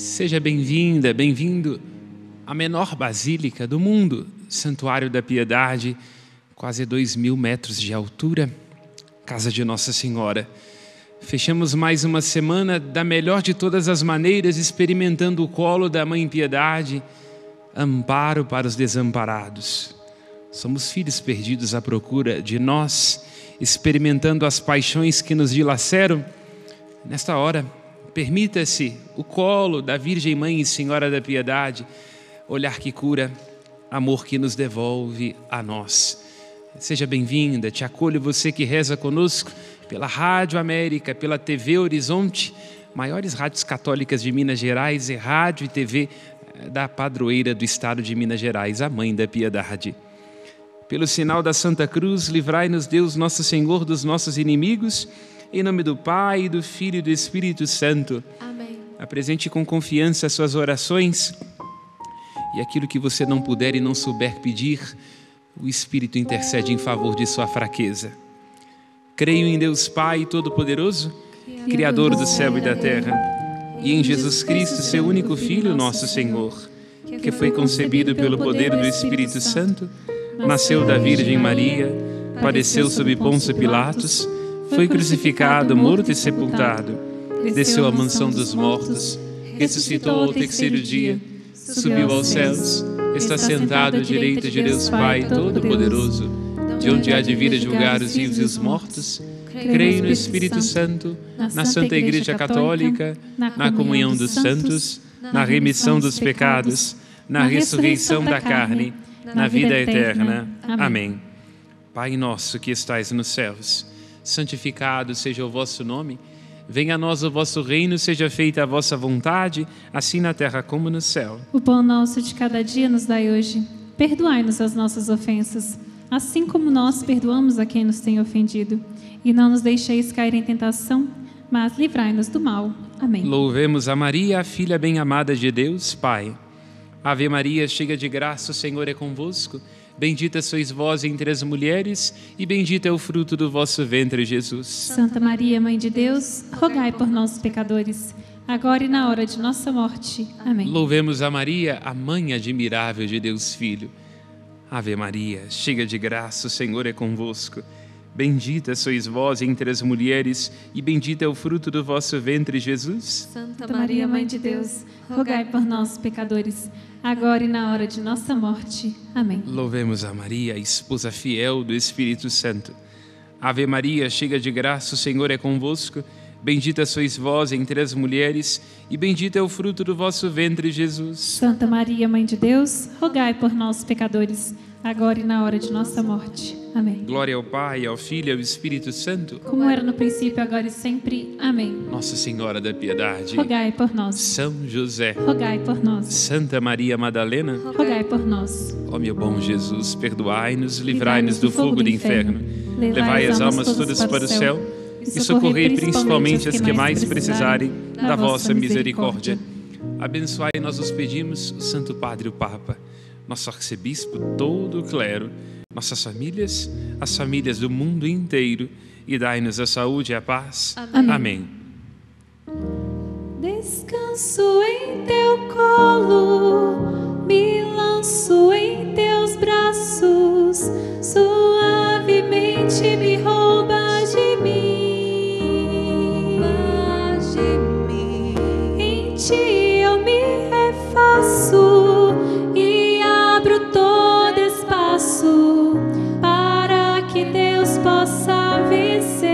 Seja bem-vinda, bem-vindo à menor basílica do mundo, Santuário da Piedade, quase 2.000 metros de altura, Casa de Nossa Senhora. Fechamos mais uma semana da melhor de todas as maneiras, experimentando o colo da Mãe Piedade, amparo para os desamparados. Somos filhos perdidos à procura de nós, experimentando as paixões que nos dilaceram. Nesta hora, permita-se o colo da Virgem Mãe e Senhora da Piedade, olhar que cura, amor que nos devolve a nós. Seja bem-vinda, te acolho você que reza conosco pela Rádio América, pela TV Horizonte, maiores rádios católicas de Minas Gerais, e rádio e TV da padroeira do estado de Minas Gerais, a Mãe da Piedade. Pelo sinal da Santa Cruz, livrai-nos Deus Nosso Senhor dos nossos inimigos, em nome do Pai, do Filho e do Espírito Santo. Amém. Apresente com confiança as suas orações e aquilo que você não puder e não souber pedir, o Espírito intercede em favor de sua fraqueza. Creio em Deus Pai Todo-Poderoso, Criador do céu e da terra, e em Jesus Cristo, seu único Filho, nosso Senhor, que foi concebido pelo poder do Espírito Santo, nasceu da Virgem Maria, padeceu sob Pôncio Pilatos, foi crucificado, morto e sepultado, desceu à mansão dos mortos, ressuscitou ao terceiro dia, subiu aos céus, está sentado à direita de Deus Pai Todo-Poderoso, de onde há de vir a julgar os vivos e os mortos. Creio no Espírito Santo, na Santa Igreja Católica, na comunhão dos santos, na remissão dos pecados, na ressurreição da carne, na vida eterna. Amém. Pai nosso que estais nos céus, santificado seja o vosso nome. Venha a nós o vosso reino, seja feita a vossa vontade, assim na terra como no céu. O pão nosso de cada dia nos dai hoje. Perdoai-nos as nossas ofensas, assim como nós perdoamos a quem nos tem ofendido. E não nos deixeis cair em tentação, mas livrai-nos do mal. Amém. Louvemos a Maria, a filha bem-amada de Deus, Pai. Ave Maria, cheia de graça, o Senhor é convosco. Bendita sois vós entre as mulheres, e bendito é o fruto do vosso ventre, Jesus. Santa Maria, Mãe de Deus, rogai por nós, pecadores, agora e na hora de nossa morte. Amém. Louvemos a Maria, a Mãe admirável de Deus Filho. Ave Maria, cheia de graça, o Senhor é convosco. Bendita sois vós entre as mulheres, e bendito é o fruto do vosso ventre, Jesus. Santa Maria, Mãe de Deus, rogai por nós, pecadores, agora e na hora de nossa morte. Amém. Louvemos a Maria, a esposa fiel do Espírito Santo. Ave Maria, cheia de graça, o Senhor é convosco. Bendita sois vós entre as mulheres, e bendito é o fruto do vosso ventre, Jesus. Santa Maria, Mãe de Deus, rogai por nós, pecadores, agora e na hora de nossa morte. Amém. Glória ao Pai, ao Filho e ao Espírito Santo, como era no princípio, agora e sempre. Amém. Nossa Senhora da Piedade, rogai por nós. São José, rogai por nós. Santa Maria Madalena, rogai por nós. Ó meu bom Jesus, perdoai-nos, livrai-nos do fogo do inferno, levai as almas todas para o céu e socorrei principalmente as que mais precisarem da vossa misericórdia. Abençoai, nós os pedimos, o Santo Padre, o Papa, nosso arcebispo, todo o clero, nossas famílias, as famílias do mundo inteiro, e dai-nos a saúde e a paz. Amém. Amém. Descanso em teu colo, me lanço em teus braços, suavemente me rouba de mim. Em ti eu me refaço e abro todo espaço para que Deus possa vencer.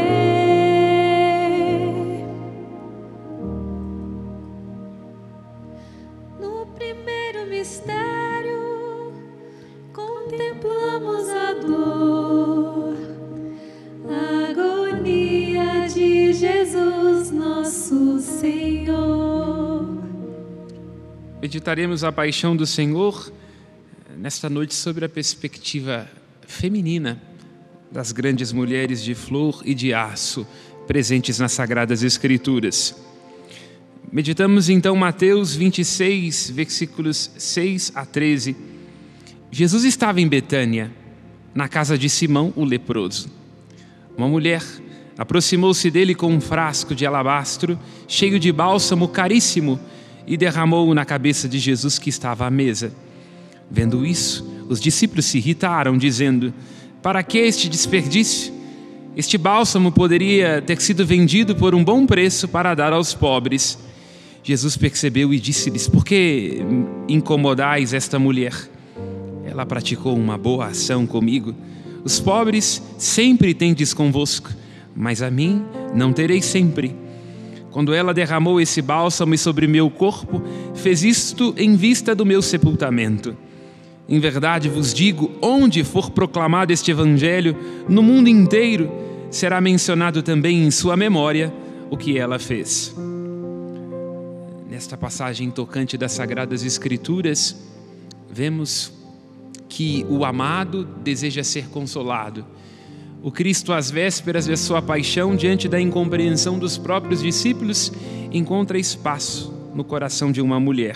No primeiro mistério, contemplamos a dor, a agonia de Jesus, nosso Senhor. Meditaremos a paixão do Senhor nesta noite sobre a perspectiva feminina das grandes mulheres de flor e de aço presentes nas Sagradas Escrituras. Meditamos então Mateus 26, versículos 6 a 13. Jesus estava em Betânia, na casa de Simão, o leproso. Uma mulher aproximou-se dele com um frasco de alabastro cheio de bálsamo caríssimo e derramou-o na cabeça de Jesus que estava à mesa. Vendo isso, os discípulos se irritaram, dizendo: para que este desperdício? Este bálsamo poderia ter sido vendido por um bom preço para dar aos pobres. Jesus percebeu e disse-lhes: por que incomodais esta mulher? Ela praticou uma boa ação comigo. Os pobres sempre tendes convosco, mas a mim não tereis sempre. Quando ela derramou esse bálsamo sobre meu corpo, fez isto em vista do meu sepultamento. Em verdade vos digo, onde for proclamado este evangelho, no mundo inteiro, será mencionado também em sua memória o que ela fez. Nesta passagem tocante das Sagradas Escrituras, vemos que o amado deseja ser consolado. O Cristo, às vésperas de sua paixão, diante da incompreensão dos próprios discípulos, encontra espaço no coração de uma mulher.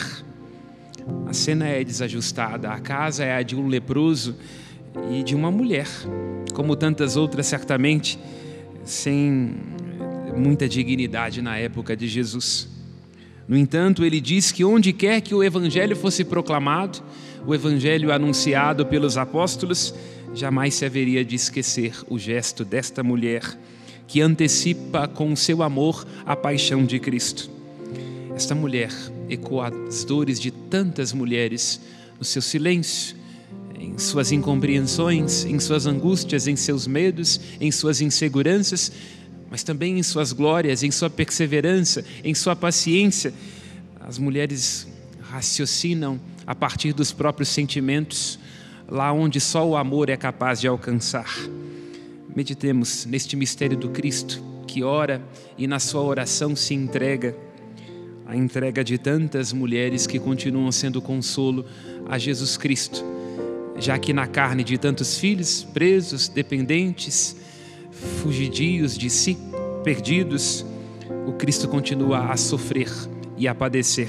A cena é desajustada, a casa é a de um leproso e de uma mulher, como tantas outras certamente, sem muita dignidade na época de Jesus. No entanto, ele diz que onde quer que o evangelho fosse proclamado, o evangelho anunciado pelos apóstolos, jamais se haveria de esquecer o gesto desta mulher que antecipa com o seu amor a paixão de Cristo. Esta mulher ecoa as dores de tantas mulheres no seu silêncio, em suas incompreensões, em suas angústias, em seus medos, em suas inseguranças, mas também em suas glórias, em sua perseverança, em sua paciência. As mulheres raciocinam a partir dos próprios sentimentos, lá onde só o amor é capaz de alcançar. Meditemos neste mistério do Cristo, que ora e na sua oração se entrega, a entrega de tantas mulheres que continuam sendo consolo a Jesus Cristo, já que na carne de tantos filhos presos, dependentes, fugidios de si, perdidos, o Cristo continua a sofrer e a padecer.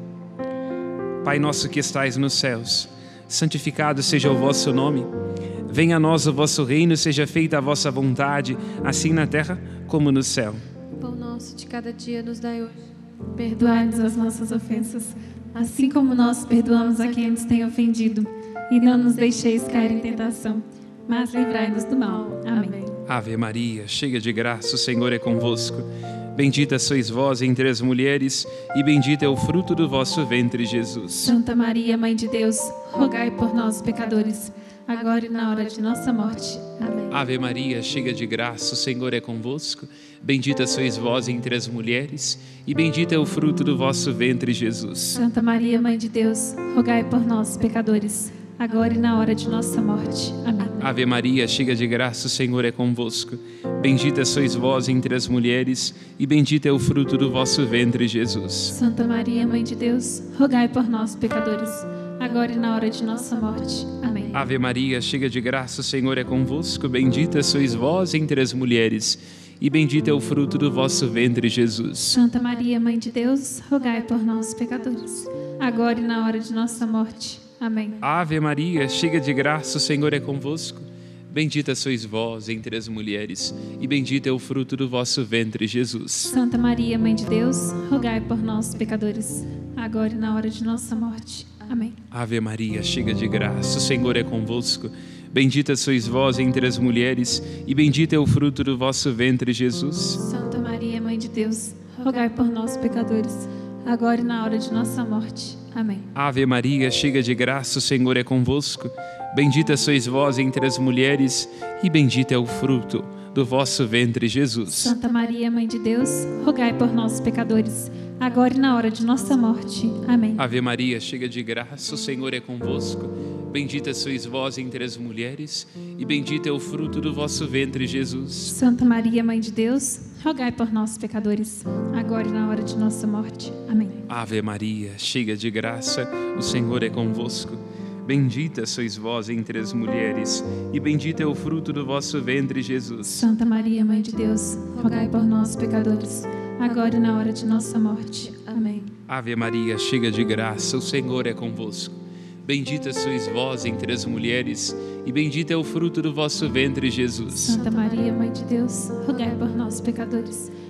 Pai nosso que estais nos céus, santificado seja o vosso nome. Venha a nós o vosso reino, seja feita a vossa vontade, assim na terra como no céu. O pão nosso de cada dia nos dai hoje. Perdoai-nos as nossas ofensas, assim como nós perdoamos a quem nos tem ofendido. E não nos deixeis cair em tentação, mas livrai-nos do mal. Amém. Ave Maria, cheia de graça, o Senhor é convosco. Bendita sois vós entre as mulheres, e bendito é o fruto do vosso ventre, Jesus. Santa Maria, Mãe de Deus, rogai por nós, pecadores, agora e na hora de nossa morte. Amém. Ave Maria, cheia de graça, o Senhor é convosco. Bendita sois vós entre as mulheres, e bendito é o fruto do vosso ventre, Jesus. Santa Maria, Mãe de Deus, rogai por nós, pecadores, agora e na hora de nossa morte. Amém. Ave Maria, cheia de graça, o Senhor é convosco. Bendita sois vós entre as mulheres, e bendito é o fruto do vosso ventre, Jesus. Santa Maria, Mãe de Deus, rogai por nós, pecadores, agora e na hora de nossa morte. Amém. Ave Maria, cheia de graça, o Senhor é convosco. Bendita sois vós entre as mulheres, e bendito é o fruto do vosso ventre, Jesus. Santa Maria, Mãe de Deus, rogai por nós, pecadores, agora e na hora de nossa morte. Amém. Ave Maria, cheia de graça, o Senhor é convosco. Bendita sois vós entre as mulheres, e bendito é o fruto do vosso ventre, Jesus. Santa Maria, Mãe de Deus, rogai por nós, pecadores, agora e na hora de nossa morte. Amém. Ave Maria, cheia de graça, o Senhor é convosco. Bendita sois vós entre as mulheres, e bendito é o fruto do vosso ventre, Jesus. Santa Maria, Mãe de Deus, rogai por nós, pecadores, agora e na hora de nossa morte. Amém. Ave Maria, cheia de graça, o Senhor é convosco. Bendita sois vós entre as mulheres, e bendito é o fruto do vosso ventre, Jesus. Santa Maria, Mãe de Deus, rogai por nós, pecadores, agora e na hora de nossa morte. Amém. Ave Maria, cheia de graça, o Senhor é convosco. Bendita sois vós entre as mulheres, e bendito é o fruto do vosso ventre, Jesus. Santa Maria, Mãe de Deus, rogai por nós, pecadores, agora e na hora de nossa morte. Amém. Ave Maria, cheia de graça, o Senhor é convosco. Bendita sois vós entre as mulheres, e bendito é o fruto do vosso ventre, Jesus. Santa Maria, Mãe de Deus, rogai por nós, pecadores, agora e na hora de nossa morte. Amém. Ave Maria, cheia de graça, o Senhor é convosco. Bendita sois vós entre as mulheres, e bendito é o fruto do vosso ventre, Jesus. Santa Maria, Mãe de Deus, rogai por nós, pecadores,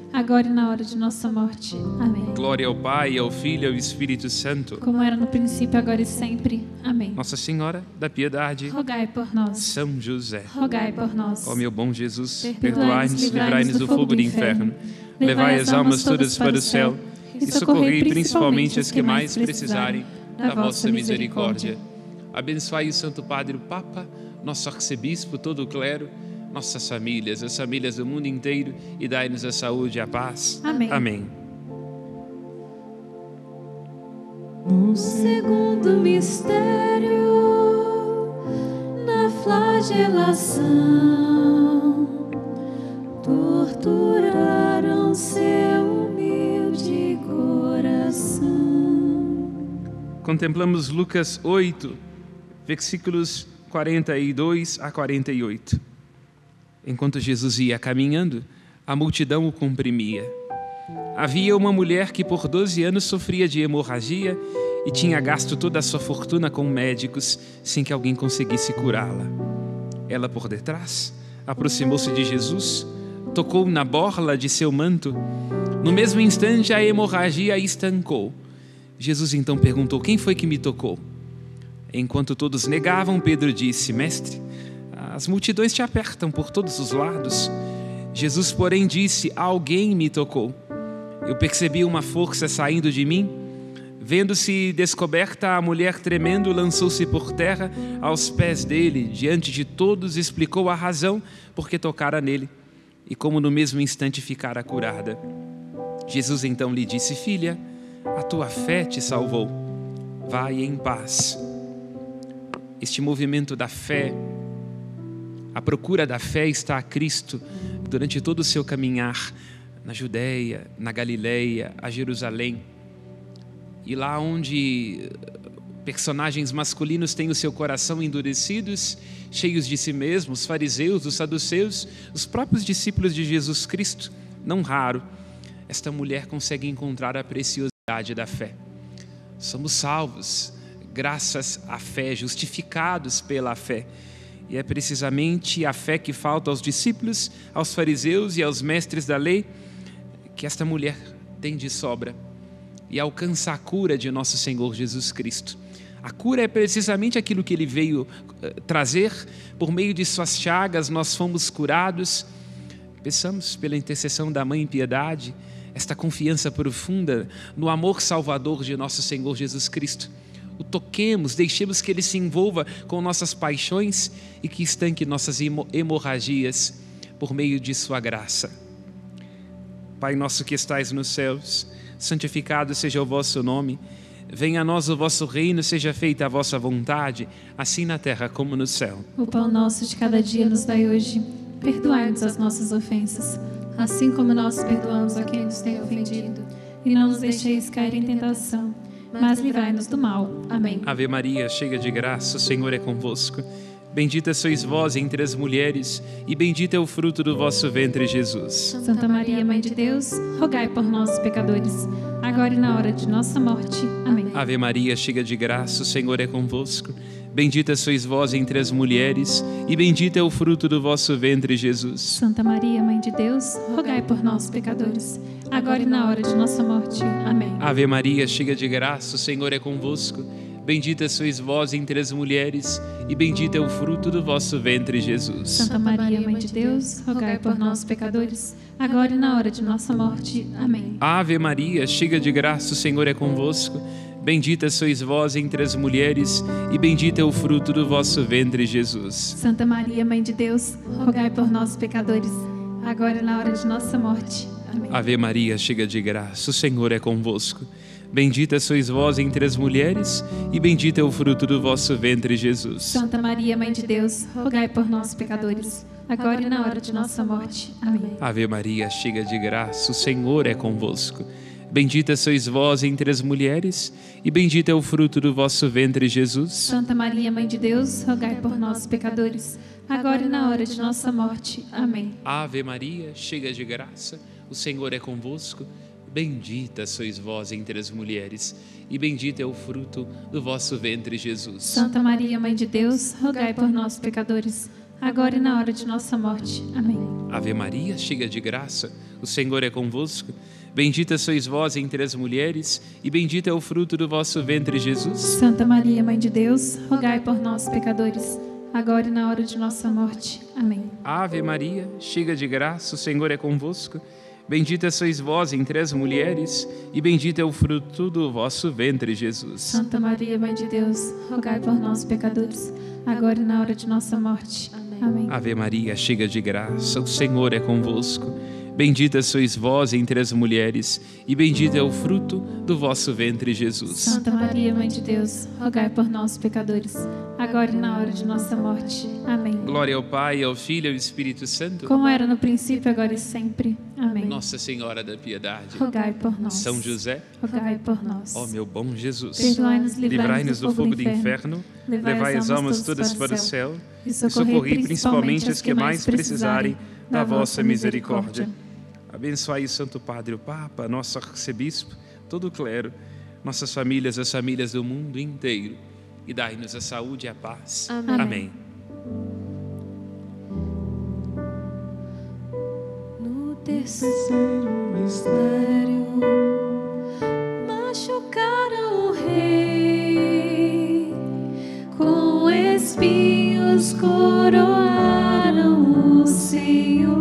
agora e na hora de nossa morte. Amém. Glória ao Pai, ao Filho e ao Espírito Santo. Como era no princípio, agora e sempre. Amém. Nossa Senhora da Piedade, Rogai por nós. São José, Rogai por nós. ó meu bom Jesus, Perdoai-nos, livrai-nos do fogo do inferno, levai as almas todas para o céu e socorrei principalmente as que mais precisarem da vossa misericórdia. Abençoai o Santo Padre, o Papa, nosso arcebispo, todo o clero, nossas famílias, as famílias do mundo inteiro, e dai-nos a saúde e a paz. Amém. Amém. No segundo mistério, na flagelação, torturaram seu humilde coração. Contemplamos Lucas 8, versículos 42 a 48. Enquanto Jesus ia caminhando, a multidão o comprimia. Havia uma mulher que por 12 anos sofria de hemorragia e tinha gasto toda a sua fortuna com médicos sem que alguém conseguisse curá-la. Ela, por detrás, aproximou-se de Jesus, tocou na borla de seu manto. No mesmo instante, a hemorragia estancou. Jesus então perguntou: quem foi que me tocou? Enquanto todos negavam, Pedro disse: Mestre, as multidões te apertam por todos os lados. Jesus, porém, disse: alguém me tocou. Eu percebi uma força saindo de mim. Vendo-se descoberta, a mulher, tremendo, lançou-se por terra aos pés dele. Diante de todos, explicou a razão por que tocara nele e como no mesmo instante ficara curada. Jesus então lhe disse: filha, a tua fé te salvou. Vai em paz. Este movimento da fé, a procura da fé, está a Cristo durante todo o seu caminhar na Judéia, na Galileia, a Jerusalém. E lá onde personagens masculinos têm o seu coração endurecidos, cheios de si mesmos, os fariseus, os saduceus, os próprios discípulos de Jesus Cristo, não raro, esta mulher consegue encontrar a preciosidade da fé. Somos salvos graças à fé, justificados pela fé. E é precisamente a fé que falta aos discípulos, aos fariseus e aos mestres da lei, que esta mulher tem de sobra e alcança a cura de nosso Senhor Jesus Cristo. A cura é precisamente aquilo que Ele veio trazer. Por meio de suas chagas nós fomos curados. Peçamos pela intercessão da Mãe Piedade esta confiança profunda no amor salvador de nosso Senhor Jesus Cristo. O toquemos, deixemos que Ele se envolva com nossas paixões e que estanque nossas hemorragias por meio de sua graça. Pai nosso que estais nos céus, santificado seja o vosso nome. Venha a nós o vosso reino, seja feita a vossa vontade, assim na terra como no céu. O pão nosso de cada dia nos dai hoje. Perdoai-nos as nossas ofensas, assim como nós perdoamos a quem nos tem ofendido. E não nos deixeis cair em tentação, mas livrai-nos do mal. Amém. Ave Maria, cheia de graça, o Senhor é convosco. Bendita sois vós entre as mulheres, e bendito é o fruto do vosso ventre, Jesus. Santa Maria, Mãe de Deus, rogai por nós, pecadores, agora e na hora de nossa morte. Amém. Ave Maria, cheia de graça, o Senhor é convosco. Bendita sois vós entre as mulheres, e bendito é o fruto do vosso ventre, Jesus. Santa Maria, Mãe de Deus, rogai por nós, pecadores, agora e na hora de nossa morte. Amém. Ave Maria, cheia de graça, o Senhor é convosco. Bendita sois vós entre as mulheres, e bendito é o fruto do vosso ventre, Jesus. Santa Maria, Mãe de Deus, rogai por nós, pecadores, agora e na hora de nossa morte. Amém. Ave Maria, cheia de graça, o Senhor é convosco. Bendita sois vós entre as mulheres, e bendito é o fruto do vosso ventre, Jesus. Santa Maria, Mãe de Deus, rogai por nós, pecadores, agora e na hora de nossa morte. Amém. Ave Maria, cheia de graça, o Senhor é convosco. Bendita sois vós entre as mulheres, e bendito é o fruto do vosso ventre, Jesus. Santa Maria, Mãe de Deus, rogai por nós, pecadores, agora e na hora de nossa morte. Amém. Ave Maria, cheia de graça, o Senhor é convosco. Bendita sois vós entre as mulheres, e bendito é o fruto do vosso ventre, Jesus. Santa Maria, Mãe de Deus, rogai por nós, pecadores, agora e na hora de nossa morte. Amém. Ave Maria, cheia de graça, o Senhor é convosco. Bendita sois vós entre as mulheres, e bendito é o fruto do vosso ventre, Jesus. Santa Maria, Mãe de Deus, rogai por nós, pecadores, agora e na hora de nossa morte. Amém. Ave Maria, cheia de graça, o Senhor é convosco. Bendita sois vós entre as mulheres, e bendito é o fruto do vosso ventre, Jesus. Santa Maria, Mãe de Deus, rogai por nós, pecadores, agora e na hora de nossa morte. Amém. Ave Maria, cheia de graça, o Senhor é convosco. Bendita sois vós entre as mulheres, e bendito é o fruto do vosso ventre, Jesus. Santa Maria, Mãe de Deus, rogai por nós, pecadores, agora e na hora de nossa morte. Amém. Ave Maria, cheia de graça, o Senhor é convosco. Bendita sois vós entre as mulheres, e bendito é o fruto do vosso ventre, Jesus. Santa Maria, Mãe de Deus, rogai por nós, pecadores, agora e na hora de nossa morte. Amém. Glória ao Pai, ao Filho e ao Espírito Santo. Como era no princípio, agora e sempre. Amém. Nossa Senhora da Piedade, rogai por nós. São José, rogai por nós. ó meu bom Jesus, Perdoai-nos, livrai-nos do fogo do inferno, levai as almas todas para o céu, e socorrei principalmente as que mais precisarem da vossa misericórdia. Abençoai o Santo Padre, o Papa, nosso arcebispo, todo o clero, nossas famílias, as famílias do mundo inteiro, e dai-nos a saúde e a paz. Amém. Amém. No terceiro mistério, machucaram o rei, com espinhos coroaram o Senhor.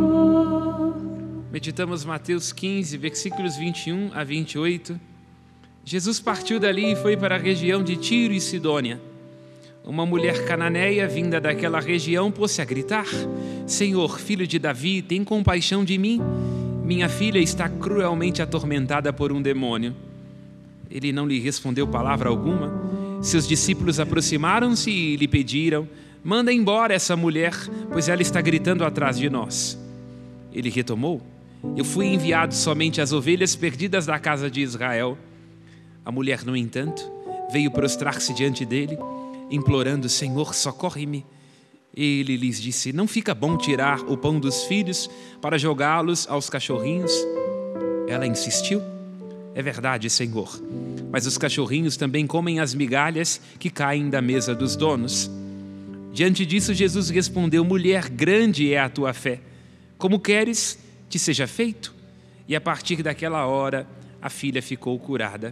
Meditamos Mateus 15, versículos 21 a 28. Jesus partiu dali e foi para a região de Tiro e Sidônia. Uma mulher cananeia vinda daquela região pôs-se a gritar: Senhor, filho de Davi, tem compaixão de mim? Minha filha está cruelmente atormentada por um demônio. Ele não lhe respondeu palavra alguma. Seus discípulos aproximaram-se e lhe pediram: manda embora essa mulher, pois ela está gritando atrás de nós. Ele retomou: eu fui enviado somente às ovelhas perdidas da casa de Israel. A mulher, no entanto, veio prostrar-se diante dele, implorando: Senhor, socorre-me. Ele lhes disse: não fica bom tirar o pão dos filhos para jogá-los aos cachorrinhos? Ela insistiu: é verdade, Senhor, mas os cachorrinhos também comem as migalhas que caem da mesa dos donos. Diante disso, Jesus respondeu: mulher, grande é a tua fé. Como queres, te seja feito. E a partir daquela hora, a filha ficou curada.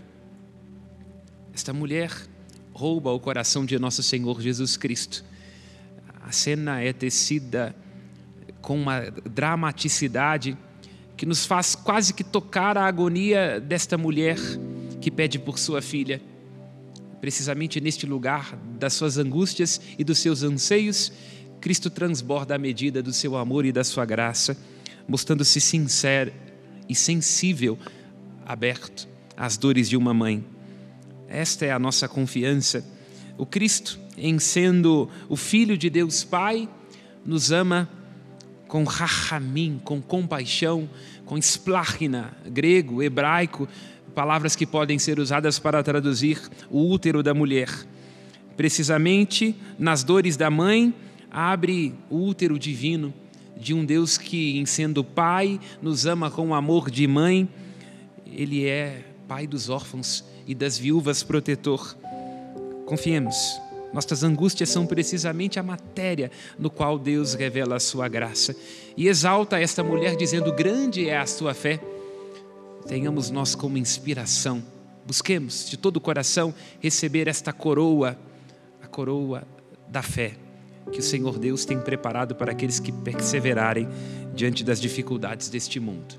Esta mulher rouba o coração de nosso Senhor Jesus Cristo. A cena é tecida com uma dramaticidade que nos faz quase que tocar a agonia desta mulher que pede por sua filha. Precisamente neste lugar das suas angústias e dos seus anseios, Cristo transborda a medida do seu amor e da sua graça, mostrando-se sincero e sensível, aberto às dores de uma mãe. Esta é a nossa confiança. O Cristo, em sendo o Filho de Deus Pai, nos ama com rachamim, com compaixão, com spláchina, grego, hebraico, palavras que podem ser usadas para traduzir o útero da mulher. Precisamente nas dores da mãe, abre o útero divino de um Deus que, em sendo Pai, nos ama com amor de mãe. Ele é Pai dos órfãos e das viúvas, protetor. Confiemos, nossas angústias são precisamente a matéria no qual Deus revela a sua graça. E exalta esta mulher dizendo: grande é a sua fé. Tenhamos nós como inspiração. Busquemos de todo o coração receber esta coroa, a coroa da fé, que o Senhor Deus tem preparado para aqueles que perseverarem diante das dificuldades deste mundo.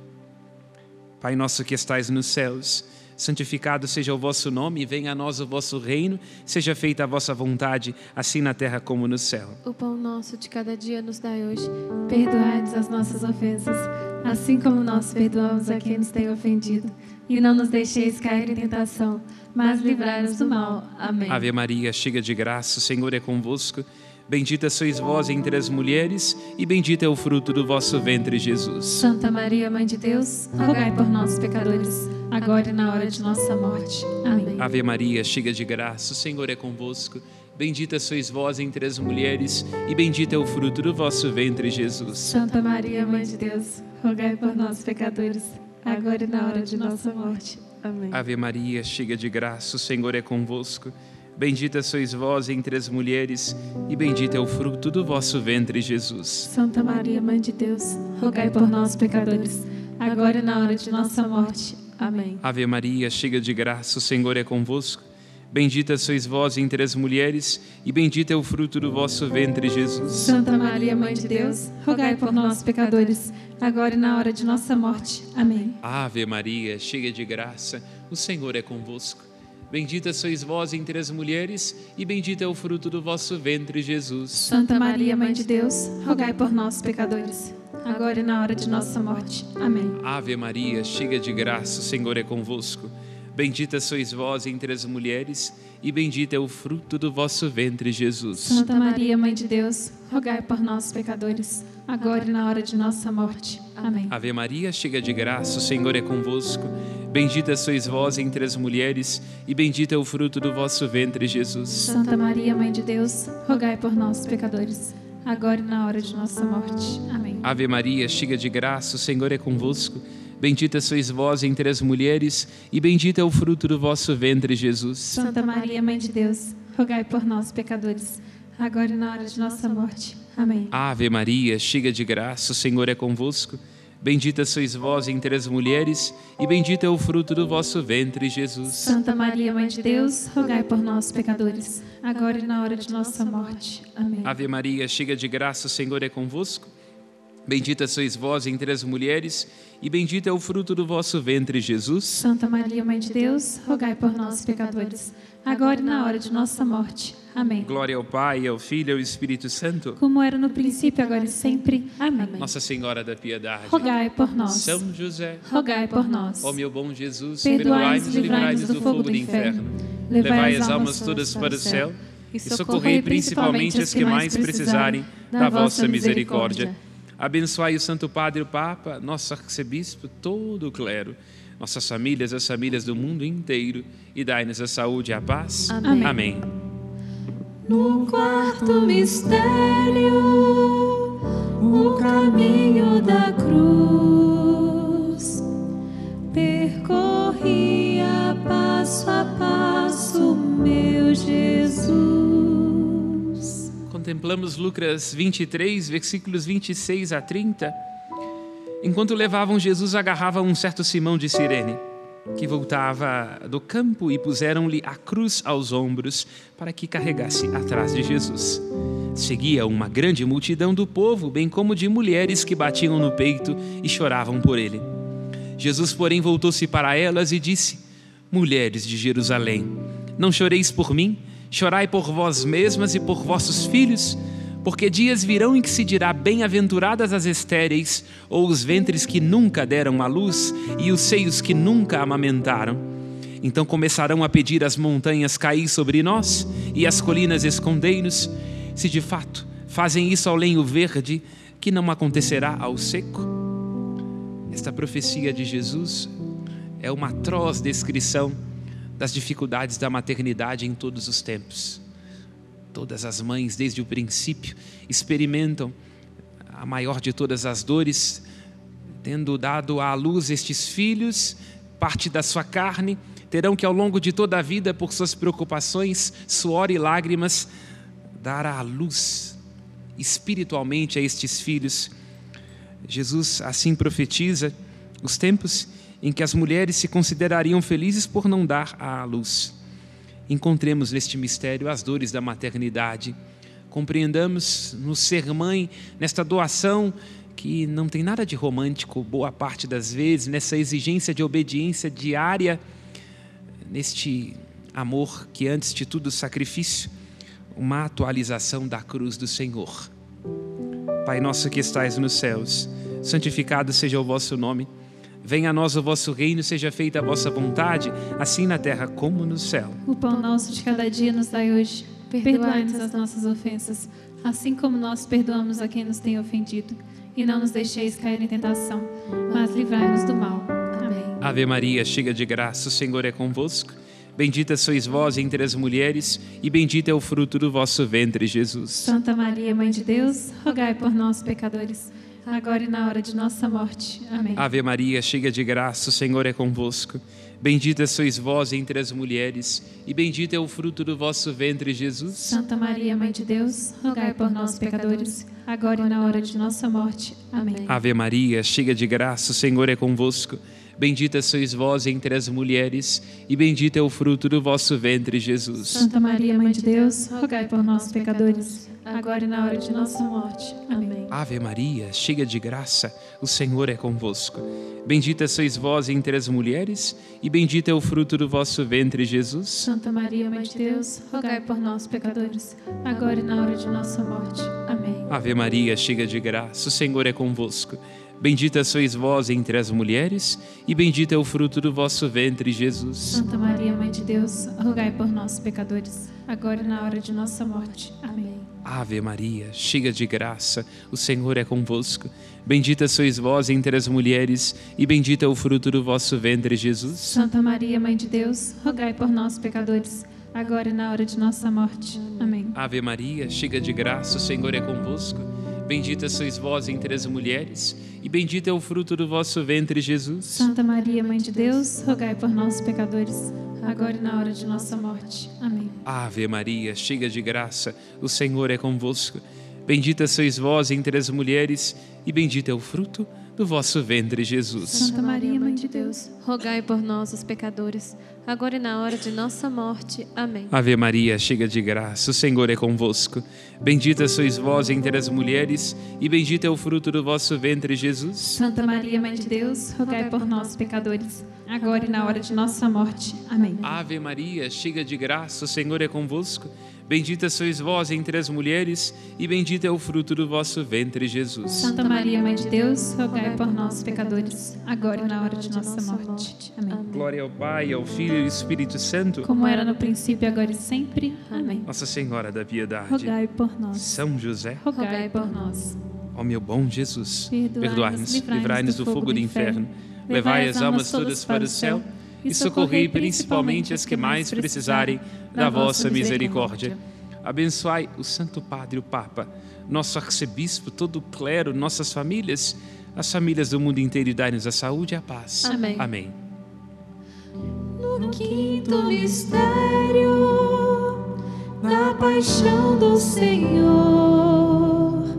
Pai nosso que estais nos céus, santificado seja o vosso nome, e venha a nós o vosso reino, seja feita a vossa vontade, assim na terra como no céu. O pão nosso de cada dia nos dai hoje. Perdoai-nos as nossas ofensas, assim como nós perdoamos a quem nos tem ofendido. E não nos deixeis cair em tentação, mas livrai-nos do mal. Amém. Ave Maria, cheia de graça, o Senhor é convosco. Bendita sois vós entre as mulheres, e bendito é o fruto do vosso ventre, Jesus. Santa Maria, Mãe de Deus, rogai por nós, pecadores, agora e na hora de nossa morte. Amém. Ave Maria, cheia de graça, o Senhor é convosco. Bendita sois vós entre as mulheres, e bendito é o fruto do vosso ventre, Jesus. Santa Maria, Mãe de Deus, rogai por nós, pecadores, agora e na hora de nossa morte. Amém. Ave Maria, cheia de graça, o Senhor é convosco. Bendita sois vós entre as mulheres, e bendito é o fruto do vosso ventre, Jesus. Santa Maria, Mãe de Deus, rogai por nós, pecadores, agora e na hora de nossa morte. Amém. Ave Maria, cheia de graça, o Senhor é convosco. Bendita sois vós entre as mulheres, e bendito é o fruto do vosso ventre, Jesus. Santa Maria, Mãe de Deus, rogai por nós, pecadores, agora e na hora de nossa morte. Amém. Ave Maria, cheia de graça, o Senhor é convosco. Bendita sois vós entre as mulheres, e bendito é o fruto do vosso ventre, Jesus. Santa Maria, Mãe de Deus, rogai por nós, pecadores, agora e na hora de nossa morte. Amém. Ave Maria, cheia de graça, o Senhor é convosco. Bendita sois vós entre as mulheres, e bendito é o fruto do vosso ventre, Jesus. Santa Maria, Mãe de Deus, rogai por nós, pecadores, agora e na hora de nossa morte. Amém. Ave Maria, cheia de graça, o Senhor é convosco. Bendita sois vós entre as mulheres, e bendito é o fruto do vosso ventre, Jesus. Santa Maria, Mãe de Deus, rogai por nós, pecadores, agora e na hora de nossa morte. Amém. Ave Maria, cheia de graça, o Senhor é convosco. Bendita sois vós entre as mulheres, e bendito é o fruto do vosso ventre, Jesus. Santa Maria, Mãe de Deus, rogai por nós, pecadores, agora e na hora de nossa morte. Amém. Ave Maria, cheia de graça, o Senhor é convosco. Bendita sois vós entre as mulheres, e bendito é o fruto do vosso ventre, Jesus. Santa Maria, Mãe de Deus, rogai por nós, pecadores, agora e na hora de nossa morte. Amém. Ave Maria, cheia de graça, o Senhor é convosco. Bendita sois vós entre as mulheres, e bendito é o fruto do vosso ventre, Jesus. Santa Maria, Mãe de Deus, rogai por nós, pecadores, agora e na hora de nossa morte. Amém. Glória ao Pai, ao Filho e ao Espírito Santo. Como era no princípio, agora e sempre. Amém. Nossa Senhora da Piedade, rogai por nós. São José, rogai por nós. ó meu bom Jesus, Perdoai-nos perdoai-nos e livrai-nos do fogo do inferno. Levai as almas todas para o céu, e socorrei principalmente as que mais precisarem da vossa misericórdia. Abençoai o Santo Padre, o Papa, nosso arcebispo, todo o clero, nossas famílias, as famílias do mundo inteiro, e dai-nos a saúde e a paz. Amém. Amém. No quarto mistério, o caminho da cruz, percorria passo a passo, meu Jesus. Contemplamos Lucas 23, versículos 26 a 30. Enquanto levavam Jesus, agarrava um certo Simão de Cirene, que voltava do campo, e puseram-lhe a cruz aos ombros para que carregasse atrás de Jesus. Seguia uma grande multidão do povo, bem como de mulheres que batiam no peito e choravam por ele. Jesus, porém, voltou-se para elas e disse: Mulheres de Jerusalém, não choreis por mim, chorai por vós mesmas e por vossos filhos, porque dias virão em que se dirá: bem-aventuradas as estéreis, ou os ventres que nunca deram à luz, e os seios que nunca amamentaram. Então começarão a pedir às montanhas: caí sobre nós, e às colinas: escondei-nos. Se de fato fazem isso ao lenho verde, que não acontecerá ao seco? Esta profecia de Jesus é uma atroz descrição das dificuldades da maternidade em todos os tempos. Todas as mães, desde o princípio, experimentam a maior de todas as dores, tendo dado à luz estes filhos, parte da sua carne, terão que ao longo de toda a vida, por suas preocupações, suor e lágrimas, dar à luz espiritualmente a estes filhos. Jesus assim profetiza os tempos em que as mulheres se considerariam felizes por não dar à luz. Encontremos neste mistério as dores da maternidade. Compreendamos no ser mãe, nesta doação que não tem nada de romântico, boa parte das vezes, nessa exigência de obediência diária, neste amor que antes de tudo sacrifício, uma atualização da cruz do Senhor. Pai nosso que estais nos céus, santificado seja o vosso nome. Venha a nós o vosso reino, seja feita a vossa vontade, assim na terra como no céu. O pão nosso de cada dia nos dai hoje. Perdoai-nos as nossas ofensas, assim como nós perdoamos a quem nos tem ofendido. E não nos deixeis cair em tentação, mas livrai-nos do mal. Amém. Ave Maria, cheia de graça, o Senhor é convosco. Bendita sois vós entre as mulheres, e bendito é o fruto do vosso ventre, Jesus. Santa Maria, Mãe de Deus, rogai por nós, pecadores, agora e na hora de nossa morte. Amém. Ave Maria, cheia de graça, o Senhor é convosco. Bendita sois vós entre as mulheres, e bendito é o fruto do vosso ventre, Jesus. Santa Maria, Mãe de Deus, rogai por nós, pecadores, agora e na hora de nossa morte. Amém. Ave Maria, cheia de graça, o Senhor é convosco. Bendita sois vós entre as mulheres, e bendito é o fruto do vosso ventre, Jesus. Santa Maria, Mãe de Deus, rogai por nós, pecadores, agora e na hora de nossa morte. Amém. Ave Maria, cheia de graça, o Senhor é convosco. Bendita sois vós entre as mulheres, e bendito é o fruto do vosso ventre, Jesus. Santa Maria, Mãe de Deus, rogai por nós, pecadores, agora e na hora de nossa morte. Amém. Ave Maria, cheia de graça, o Senhor é convosco. Bendita sois vós entre as mulheres, e bendito é o fruto do vosso ventre, Jesus. Santa Maria, Mãe de Deus, rogai por nós, pecadores, agora e na hora de nossa morte. Amém. Ave Maria, cheia de graça, o Senhor é convosco. Bendita sois vós entre as mulheres, e bendito é o fruto do vosso ventre, Jesus. Santa Maria, Mãe de Deus, rogai por nós, pecadores, agora e na hora de nossa morte. Amém. Ave Maria, cheia de graça, o Senhor é convosco. Bendita sois vós entre as mulheres, e bendito é o fruto do vosso ventre, Jesus. Santa Maria, Mãe de Deus, rogai por nós, pecadores, agora e na hora de nossa morte. Amém. Ave Maria, cheia de graça, o Senhor é convosco. Bendita sois vós entre as mulheres, e bendito é o fruto do vosso ventre, Jesus. Santa Maria, Mãe de Deus, rogai por nós, os pecadores, agora e na hora de nossa morte. Amém. Ave Maria, cheia de graça, o Senhor é convosco. Bendita sois vós entre as mulheres, e bendito é o fruto do vosso ventre, Jesus. Santa Maria, Mãe de Deus, rogai por nós, pecadores, agora e na hora de nossa morte. Amém. Ave Maria, cheia de graça, o Senhor é convosco. Bendita sois vós entre as mulheres, e bendito é o fruto do vosso ventre, Jesus. Santa Maria, Mãe de Deus, rogai por nós, pecadores, agora e na hora de nossa morte. Amém. Glória ao Pai, ao Filho e ao Espírito Santo, como era no princípio, agora e sempre. Amém. Nossa Senhora da Piedade, rogai por nós. São José, rogai por nós. Ó meu bom Jesus, perdoai-nos, livrai-nos do fogo do inferno, levai as almas todas para o céu e socorrei principalmente as que mais precisarem da vossa misericórdia. Abençoai o Santo Padre, o Papa, nosso arcebispo, todo o clero, nossas famílias, as famílias do mundo inteiro, e dai-nos a saúde e a paz. Amém. Amém. No quinto mistério da paixão do Senhor,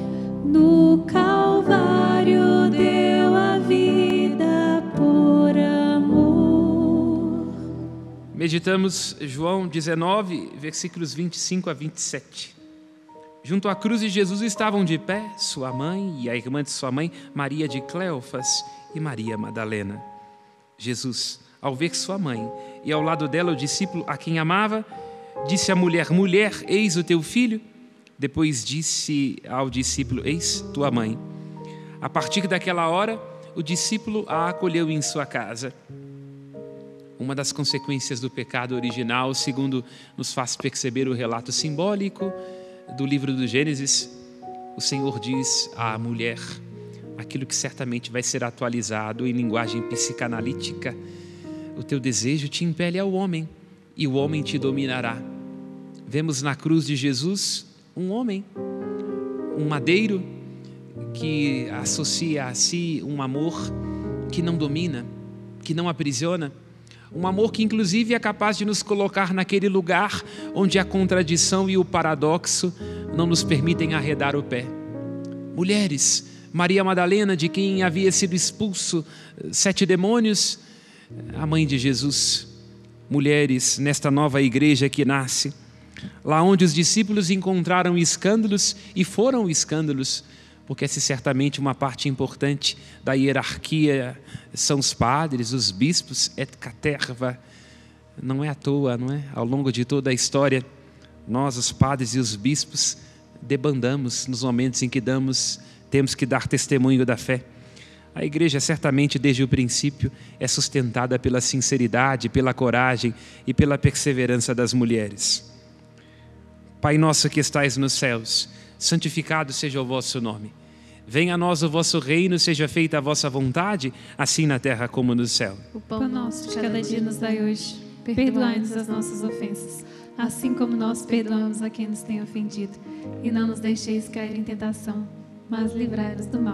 no Calvário deu a vida por amor. Meditamos João 19, versículos 25 a 27. Junto à cruz de Jesus estavam de pé sua mãe e a irmã de sua mãe, Maria de Cleofas e Maria Madalena. Jesus, ao ver sua mãe e ao lado dela o discípulo a quem amava, disse à mulher: mulher, eis o teu filho. Depois disse ao discípulo: eis tua mãe. A partir daquela hora, o discípulo a acolheu em sua casa. Uma das consequências do pecado original, segundo nos faz perceber o relato simbólico do livro do Gênesis, o Senhor diz à mulher aquilo que certamente vai ser atualizado em linguagem psicanalítica: o teu desejo te impele ao homem, e o homem te dominará. Vemos na cruz de Jesus um homem, um madeiro, que associa a si um amor que não domina, que não aprisiona, um amor que inclusive é capaz de nos colocar naquele lugar onde a contradição e o paradoxo não nos permitem arredar o pé. Mulheres, Maria Madalena, de quem havia sido expulso 7 demônios, a mãe de Jesus. Mulheres nesta nova igreja que nasce, lá onde os discípulos encontraram escândalos, e foram escândalos, porque essa é certamente uma parte importante da hierarquia, são os padres, os bispos, et caterva. Não é à toa, não é? Ao longo de toda a história, nós, os padres e os bispos, debandamos nos momentos em que temos que dar testemunho da fé. A igreja, certamente, desde o princípio, é sustentada pela sinceridade, pela coragem e pela perseverança das mulheres. Pai nosso que estais nos céus, santificado seja o vosso nome. Venha a nós o vosso reino, seja feita a vossa vontade, assim na terra como no céu. O pão nosso de cada dia nos dai hoje. Perdoai-nos as nossas ofensas, assim como nós perdoamos a quem nos tem ofendido. E não nos deixeis cair em tentação, mas livrai-nos do mal.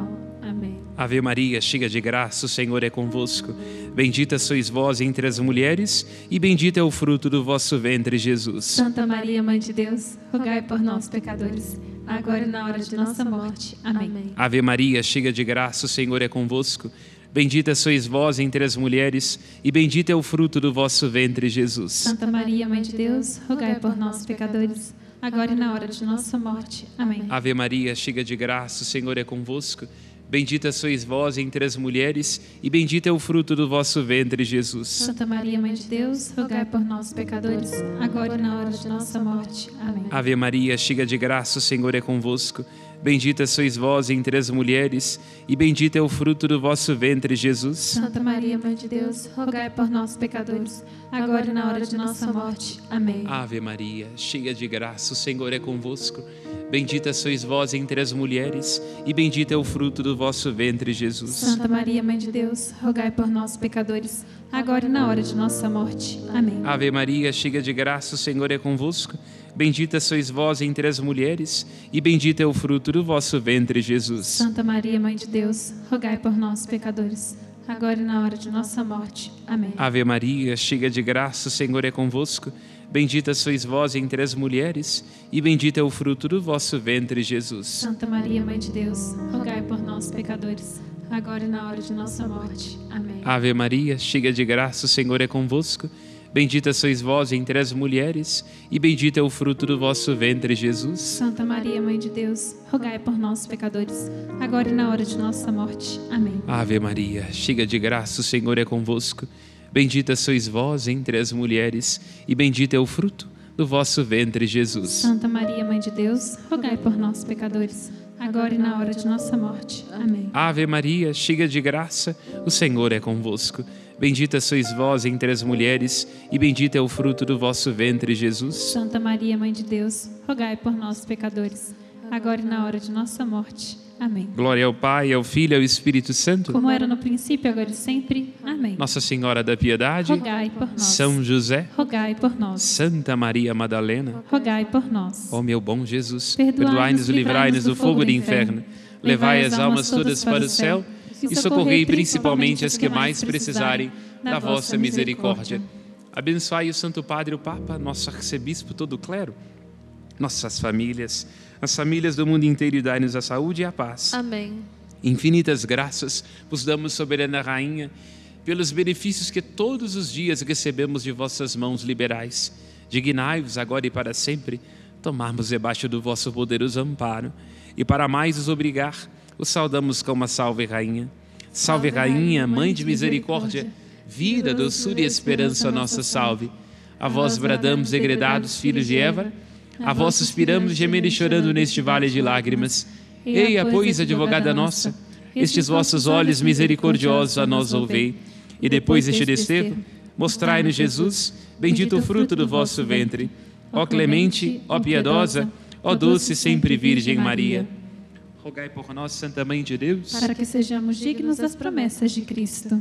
Amém. Ave Maria, cheia de graça, o Senhor é convosco. Bendita sois vós entre as mulheres, e bendito é o fruto do vosso ventre, Jesus. Santa Maria, Mãe de Deus, rogai por nós, pecadores, agora e na hora de nossa morte. Amém. Ave Maria, cheia de graça, o Senhor é convosco. Bendita sois vós entre as mulheres, e bendito é o fruto do vosso ventre, Jesus. Santa Maria, Mãe de Deus, rogai por nós, pecadores, agora e na hora de nossa morte. Amém. Ave Maria, cheia de graça, o Senhor é convosco. Bendita sois vós entre as mulheres, e bendito é o fruto do vosso ventre, Jesus. Santa Maria, Mãe de Deus, rogai por nós, pecadores, agora e na hora de nossa morte. Amém. Ave Maria, cheia de graça, o Senhor é convosco. Bendita sois vós entre as mulheres, e bendito é o fruto do vosso ventre, Jesus. Santa Maria, Mãe de Deus, rogai por nós, pecadores, agora e na hora de nossa morte. Amém. Ave Maria, cheia de graça, o Senhor é convosco. Bendita sois vós entre as mulheres, e bendito é o fruto do vosso ventre, Jesus. Santa Maria, Mãe de Deus, rogai por nós, pecadores, agora e na hora de nossa morte. Amém. Ave Maria, cheia de graça, o Senhor é convosco. Bendita sois vós entre as mulheres, e bendito é o fruto do vosso ventre, Jesus. Santa Maria, Mãe de Deus, rogai por nós, pecadores, agora e na hora de nossa morte. Amém. Ave Maria, cheia de graça, o Senhor é convosco. Bendita sois vós entre as mulheres, e bendito é o fruto do vosso ventre, Jesus. Santa Maria, Mãe de Deus, rogai por nós, pecadores, agora e na hora de nossa morte. Amém. Ave Maria, cheia de graça, o Senhor é convosco. Bendita sois vós entre as mulheres, e bendito é o fruto do vosso ventre, Jesus. Santa Maria, Mãe de Deus, rogai por nós, pecadores, agora e na hora de nossa morte. Amém. Ave Maria, cheia de graça, o Senhor é convosco. Bendita sois vós entre as mulheres, e bendito é o fruto do vosso ventre, Jesus. Santa Maria, Mãe de Deus, rogai por nós, pecadores, agora e na hora de nossa morte. Amém. Ave Maria, cheia de graça, o Senhor é convosco. Bendita sois vós entre as mulheres, e bendito é o fruto do vosso ventre, Jesus. Santa Maria, Mãe de Deus, rogai por nós, pecadores, agora e na hora de nossa morte. Amém. Glória ao Pai, ao Filho e ao Espírito Santo. Como era no princípio, agora e sempre. Amém. Nossa Senhora da Piedade, rogai por nós. São José, rogai por nós. Santa Maria Madalena, rogai por nós. ó meu bom Jesus, perdoai-nos e livrai-nos do fogo do inferno. Levai as almas todas para o céu, e socorrei principalmente as que mais precisarem da vossa misericórdia. Abençoai o Santo Padre, o Papa, nosso arcebispo, todo o clero, nossas famílias, as famílias do mundo inteiro, e dai-nos a saúde e a paz. Amém. Infinitas graças vos damos, soberana Rainha, pelos benefícios que todos os dias recebemos de vossas mãos liberais. Dignai-vos agora e para sempre tomarmos debaixo do vosso poderoso amparo, e para mais os obrigar, os saudamos como a Salve Rainha. Salve Rainha, Mãe de misericórdia, vida, doçura e esperança, nossa salve. A vós bradamos, degredados filhos de Eva, a vós suspiramos, gemendo e chorando neste vale de lágrimas. Eia, pois, advogada nossa, estes vossos olhos misericordiosos a nós ouvei, e depois deste desterro, mostrai-nos Jesus, bendito o fruto do vosso ventre. Ó clemente, ó piedosa, ó doce sempre Virgem Maria. Rogai por nós, Santa Mãe de Deus, para que sejamos dignos das promessas de Cristo.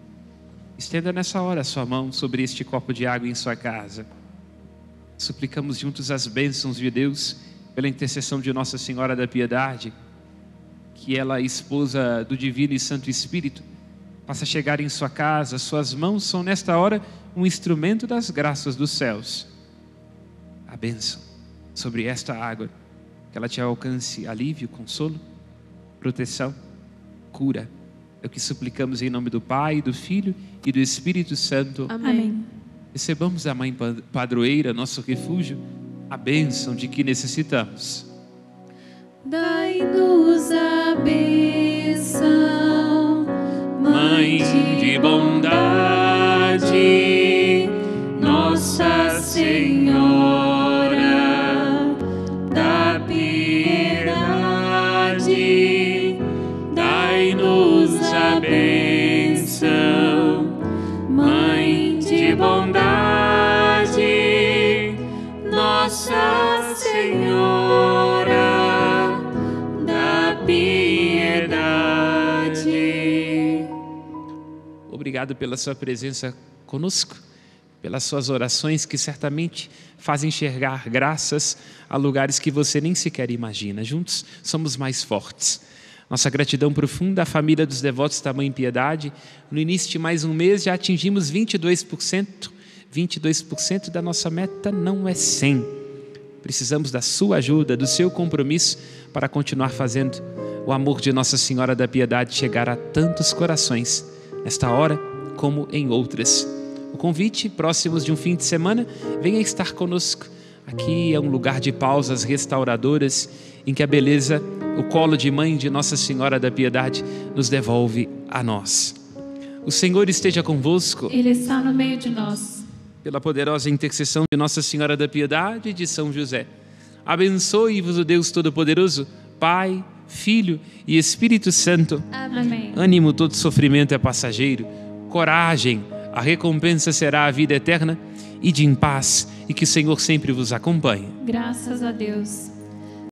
Estenda nessa hora a sua mão sobre este copo de água em sua casa. Suplicamos juntos as bênçãos de Deus, pela intercessão de Nossa Senhora da Piedade, que ela, esposa do Divino e Santo Espírito, possa chegar em sua casa. Suas mãos são nesta hora um instrumento das graças dos céus. A bênção sobre esta água, que ela te alcance alívio, consolo, proteção, cura. É o que suplicamos em nome do Pai, do Filho e do Espírito Santo. Amém. Recebamos da Mãe Padroeira, nosso refúgio, a bênção de que necessitamos. Dai-nos a bênção, Mãe de bondade, Nossa Senhora da Piedade, dai-nos a bênção, Mãe de bondade, Nossa Senhora da Piedade. Obrigado pela sua presença conosco, pelas suas orações que certamente fazem enxergar graças a lugares que você nem sequer imagina. Juntos somos mais fortes. Nossa gratidão profunda à família dos devotos da Mãe Piedade. No início de mais um mês já atingimos 22%. 22% da nossa meta não é 100%. Precisamos da sua ajuda, do seu compromisso para continuar fazendo o amor de Nossa Senhora da Piedade chegar a tantos corações, nesta hora como em outras. O convite, próximos de um fim de semana, venha estar conosco. Aqui é um lugar de pausas restauradoras em que a beleza, o colo de mãe de Nossa Senhora da Piedade nos devolve a nós. O Senhor esteja convosco. Ele está no meio de nós. Pela poderosa intercessão de Nossa Senhora da Piedade e de São José, abençoe-vos o Deus Todo-Poderoso, Pai, Filho e Espírito Santo. Amém. Ânimo, todo sofrimento é passageiro. Coragem, a recompensa será a vida eterna. Ide em paz e que o Senhor sempre vos acompanhe. Graças a Deus.